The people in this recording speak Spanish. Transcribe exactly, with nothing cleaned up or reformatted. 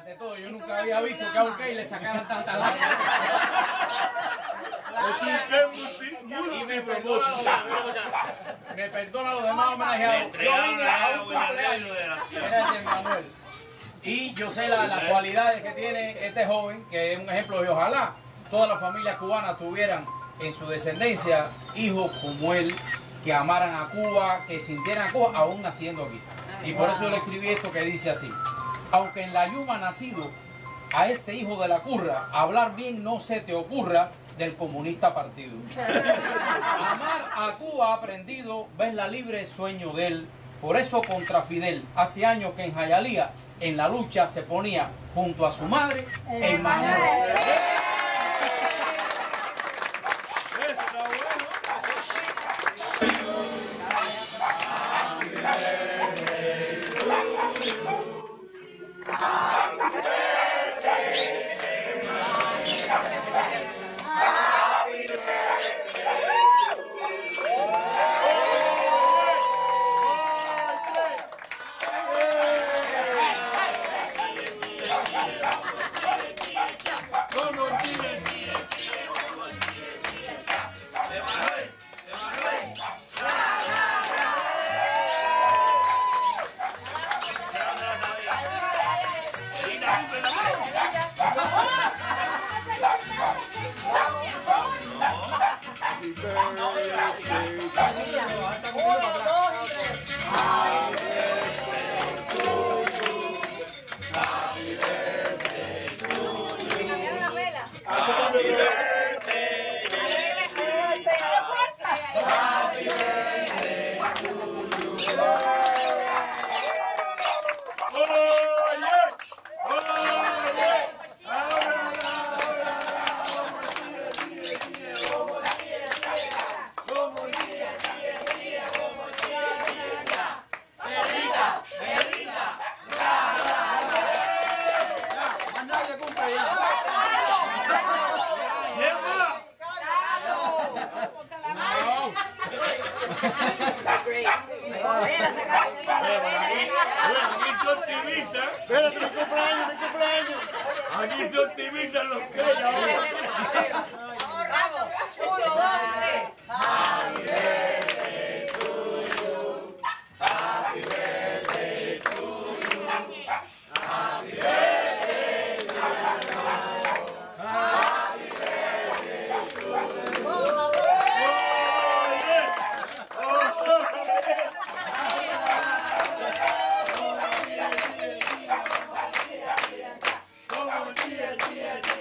de todo. Yo nunca había visto que a un Key le sacaran tantas lágrimas. Y me perdona a los demás. Me perdona a los demás homenajeados. Yo vine a un cumpleaños. Gracias, Manuel. Y yo sé las la cualidades que tiene este joven, que es un ejemplo, y ojalá todas las familias cubanas tuvieran en su descendencia hijos como él, que amaran a Cuba, que sintieran a Cuba, aún naciendo aquí. Y por eso yo le escribí esto que dice así: aunque en la Yuma nacido, a este hijo de la curra, hablar bien no se te ocurra del comunista partido. Amar a Cuba aprendido, ves la libre sueño de él. Por eso contra Fidel, hace años que en Jayalía, en la lucha se ponía junto a su madre en Manuel. Espérate, mi cumpleaños, mi cumpleaños. Aquí se optimizan los que ya. Uno, dos, tres. Happy birthday to you. Happy birthday to you. Happy birthday to you. Happy birthday to you. Yeah, yeah, yeah.